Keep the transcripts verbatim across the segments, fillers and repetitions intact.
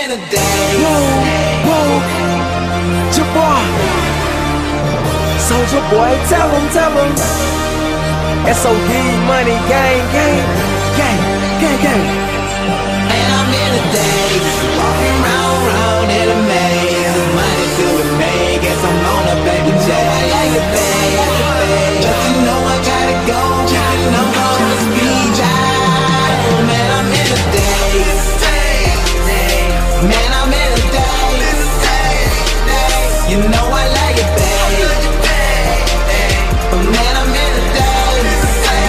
in a daze. Whoa, whoa, Jabbar, Soulja Boy, tell him, tell him. S O D money, gang, gang, gang, gang, gang. And I'm in a daze, walking round, round in a maze. Money to be made, guess I'm on a baby J. Like a babe, but you know I gotta go, you know I'm on a speed dial. Man, I'm in a daze. Man, I'm in a daze. You know I like it, babe. But man, I'm in a daze.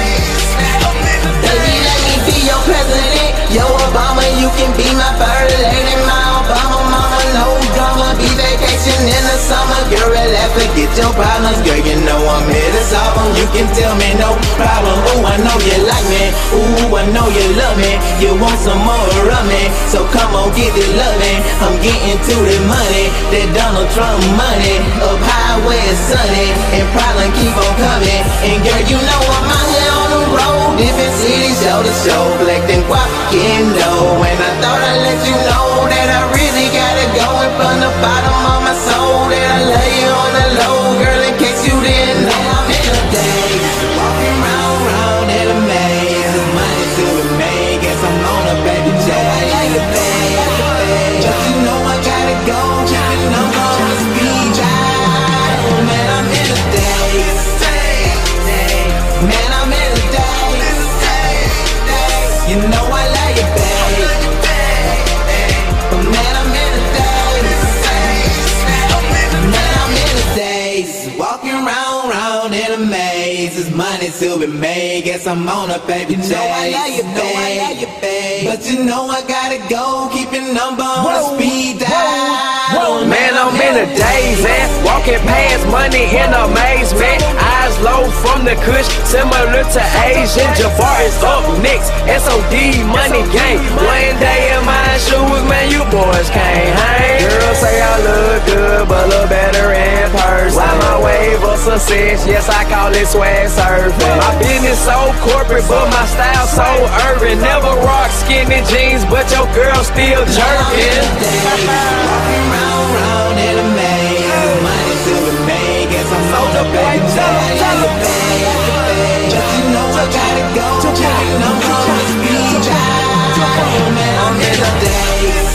Baby, let me be your president. Yo, Obama, you can be my first lady. My Obama mama, no drama. Be vacation in the summer. Girl, relax, forget your problems. Girl, you know I'm here to solve them. You can tell me no problem. Ooh, I know you like me. Ooh, I know you love me. You want some more of me, so come on, get it loving. I'm getting to the money, that Donald Trump money. Up high where it's sunny, and problem keep on coming. And girl, you know I'm out here on the road, different cities, show to show, collecting guap, getting dough. And I thought I'd let you know that I really gotta go. And from the bottom of my soul, that I lay you on the low, girl, in case you didn't know. I'm in a daze, walking round, round in a maze. There's money to be made, guess I'm on a baby J. Like a babe, but you know I gotta go, you know I'm on a speed dial. Man, I'm in a daze. Man, I'm in a daze. You know I like it, babe. But man, I'm in a daze. Man, I'm in a daze, walking round, round in a maze. There's money to be made, guess I'm on a baby J. You know I like it, babe. But you know I gotta go, keep your number on a speed dial. Man, I'm in a daze, man. Walking past money in amazement. Eyes low from the kush, similar to Asian. Jabbar is up next, S O D money gang. One day in my shoes, man, you boys can't hang. Girls say I look good, but look better in person. Why my wave of success? Yes, I call it swag surfing. My business so corporate, but my style so urban. Never rock skinny jeans, but your girl still jerking. Walking round, round in a maze. Money to be made, guess I'm on a baby J. But you know I gotta go, you know I'm on a speed dial. Man, I'm in a daze.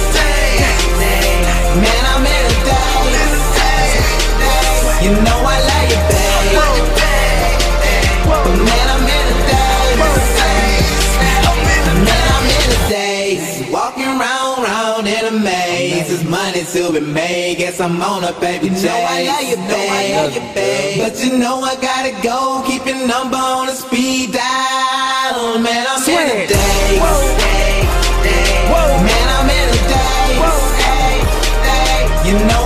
Man, I'm in a daze. You know I like it, babe. But man, I'm in a daze. Man, I'm in a daze, walking round, round in a maze. There's money to be made, guess I'm on a baby J. You know I like it, babe. But you know I gotta go, keep your number on a speed dial. Man, I'm in a daze. Man, I'm in a daze. You know